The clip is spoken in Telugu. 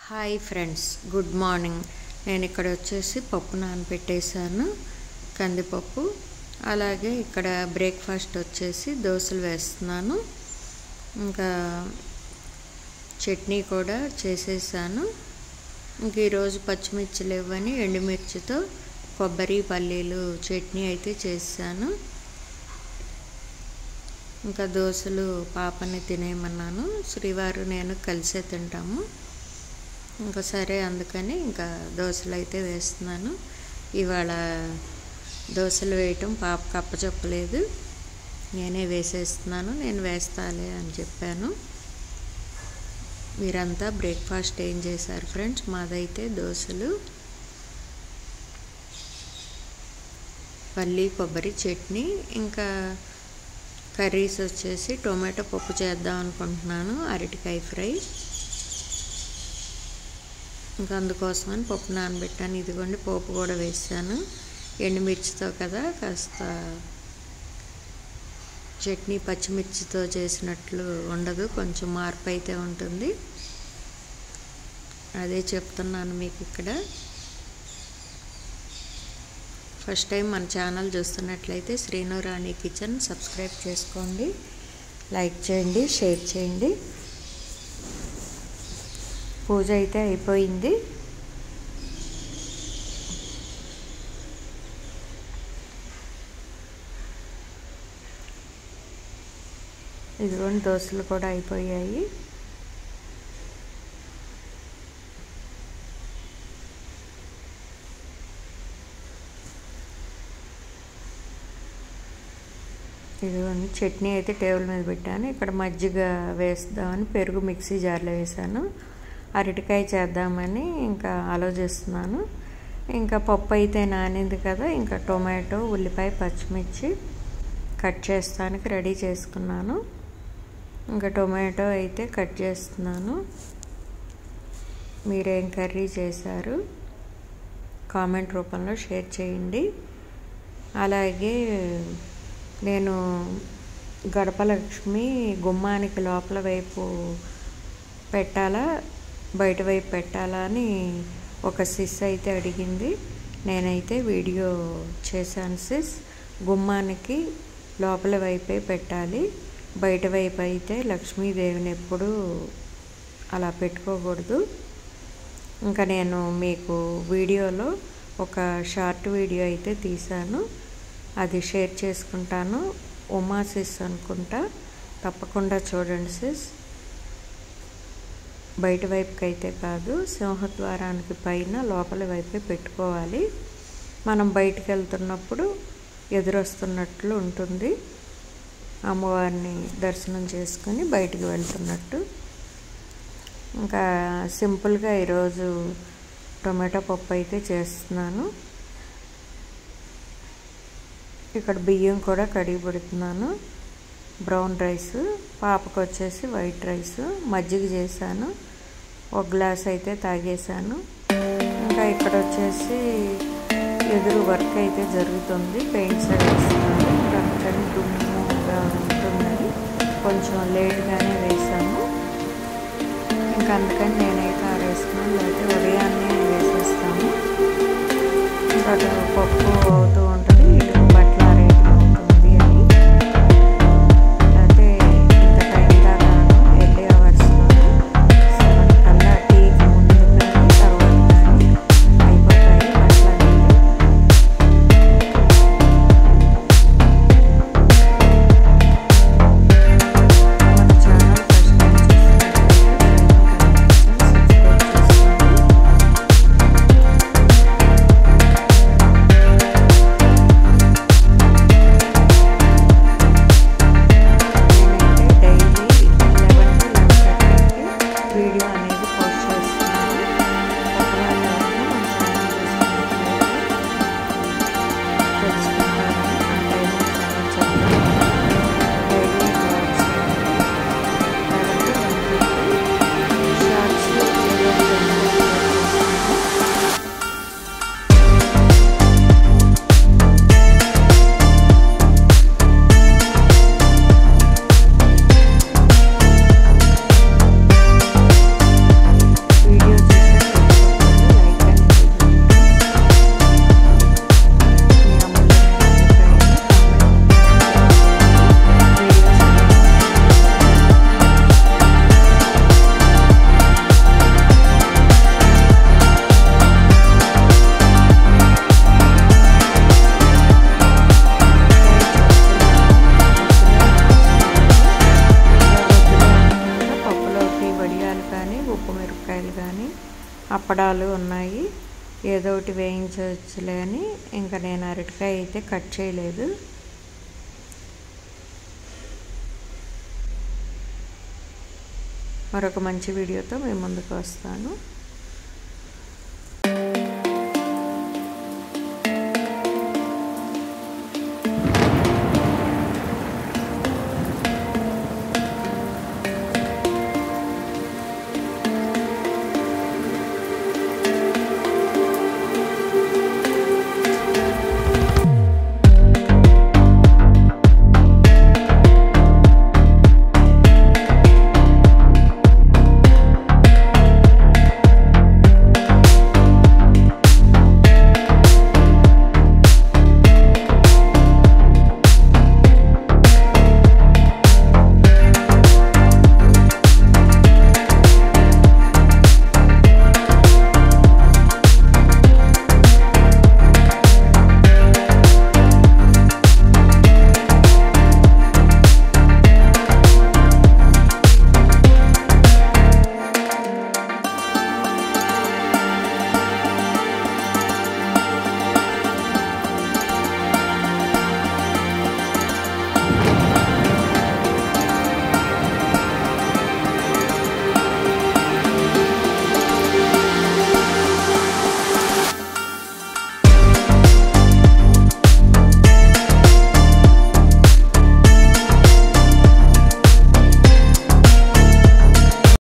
Hi friends, good morning. నేను ఇక్కడ వచ్చేసి పప్పు నానబెట్టేసాను, కందిపప్పు. అలాగే ఇక్కడ బ్రేక్ఫాస్ట్ వచ్చేసి దోశలు వేస్తున్నాను. ఇంకా చట్నీ కూడా చేసేసాను. ఇంక ఈరోజు పచ్చిమిర్చి లేవని ఎండుమిర్చితో కొబ్బరి పల్లీలు చట్నీ అయితే చేశాను. ఇంకా దోశలు పాపని తినేయమన్నాను. శ్రీవారు నేను కలిసే తింటాము. ఇంకా సరే అందుకని ఇంకా దోశలు అయితే వేస్తున్నాను. ఇవాళ దోశలు వేయటం పాపకు అప్పచెప్పలేదు, నేనే వేసేస్తున్నాను. నేను వేస్తాలే అని చెప్పాను. మీరంతా బ్రేక్ఫాస్ట్ ఏం చేశారు ఫ్రెండ్స్? మాదైతే దోశలు, పల్లి కొబ్బరి చట్నీ, ఇంకా కర్రీస్ వచ్చేసి టొమాటో పప్పు చేద్దాం అనుకుంటున్నాను, అరటికాయ ఫ్రై. ఇంకా అందుకోసమని పప్పు నానబెట్టాను. ఇదిగోండి పోపు కూడా వేసాను. ఎండుమిర్చితో కదా, కాస్త చట్నీ పచ్చిమిర్చితో చేసినట్లు ఉండదు, కొంచెం మార్పు అయితే ఉంటుంది. అదే చెప్తున్నాను మీకు ఇక్కడ. ఫస్ట్ టైం మన ఛానల్ చూస్తున్నట్లయితే శ్రీను రాణి కిచెన్ సబ్స్క్రైబ్ చేసుకోండి, లైక్ చేయండి, షేర్ చేయండి. పూజ అయితే అయిపోయింది. ఇదిగోండి దోశలు కూడా అయిపోయాయి. ఇదిగోండి చట్నీ అయితే టేబుల్ మీద పెట్టాను. ఇక్కడ మజ్జిగ వేస్తామని పెరుగు మిక్సీ జార్లో వేసాను. అరటికాయ చేద్దామని ఇంకా ఆలోచిస్తున్నాను. ఇంకా పప్పు అయితే నానింది కదా, ఇంకా టొమాటో, ఉల్లిపాయ, పచ్చిమిర్చి కట్ చేస్తానికి రెడీ చేసుకున్నాను. ఇంకా టొమాటో అయితే కట్ చేస్తున్నాను. మీరేం కర్రీ చేశారు కామెంట్ రూపంలో షేర్ చేయండి. అలాగే నేను గడపలక్ష్మి గుమ్మానికి లోపల వైపు పెట్టాలా బయట వైపు పెట్టాలా అని ఒక సిస్ అయితే అడిగింది. నేనైతే వీడియో చేశాను సిస్. గుమ్మానికి లోపల వైపే పెట్టాలి, బయట వైపు అయితే లక్ష్మీదేవిని ఎప్పుడూ అలా పెట్టుకోకూడదు. ఇంకా నేను మీకు వీడియోలో ఒక షార్ట్ వీడియో అయితే తీశాను, అది షేర్ చేసుకుంటాను. ఉమా సిస్ అనుకుంటా, తప్పకుండా చూడండి సిస్. బయట వైపుకి అయితే కాదు, సింహద్వారానికి పైన లోపల వైపే పెట్టుకోవాలి. మనం బయటికి వెళ్తున్నప్పుడు ఎదురొస్తున్నట్లు ఉంటుంది, అమ్మవారిని దర్శనం చేసుకొని బయటికి వెళ్తున్నట్టు. ఇంకా సింపుల్గా ఈరోజు టొమాటో పప్పు అయితే చేస్తున్నాను. ఇక్కడ బియ్యం కూడా కడిగి పెడుతున్నాను. బ్రౌన్ రైస్, పాపకు వచ్చేసి వైట్ రైస్, మజ్జిగ చేశాను, ఒక గ్లాస్ అయితే తాగేశాను. ఇంకా ఇక్కడ వచ్చేసి ఎదురు వర్క్ అయితే జరుగుతుంది, పెయింట్స్ వేస్తున్నాను. అందుకని దుమ్ముగా ఉంటుందని కొంచెం లేట్గానే వేసాను. ఇంకా అందుకని నేనైతే ఆరేస్తున్నాను, లేకపోతే ఉదయాన్నే వేసేస్తాను. ఇంకా పప్పు అవుతూ ఉంటుంది, ఇటు బట్టలు ఆరేయడం అవుతుంది అని. అయితే ఇంత టైం దాకా ఎర్లీ అవర్స్లో 7 కల్లా టీకి ముందు కానీ తర్వాత కానీ అయిపోతాయి బట్టలు అనేది. మన ఛానల్ ఫస్ట్ టైం చూస్తున్నట్లయితే కానీ అప్పడాలు ఉన్నాయి, ఏదో ఒకటి వేయించవచ్చులే అని ఇంకా నేను అరటికాయ అయితే కట్ చేయలేదు. మరొక మంచి వీడియోతో మీ ముందుకు వస్తాను.